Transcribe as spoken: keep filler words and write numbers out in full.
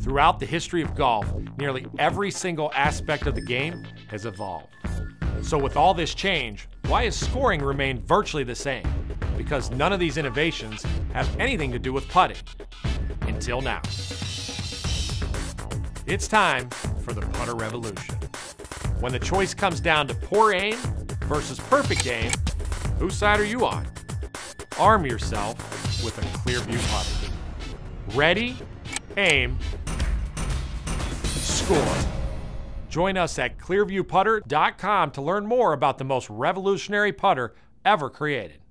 Throughout the history of golf, nearly every single aspect of the game has evolved. So with all this change, why has scoring remained virtually the same? Because none of these innovations have anything to do with putting. Until now. It's time for the putter revolution. When the choice comes down to poor aim versus perfect aim, whose side are you on? Arm yourself with a Clearview putter. Ready, aim, score. Join us at clearview putter dot com to learn more about the most revolutionary putter ever created.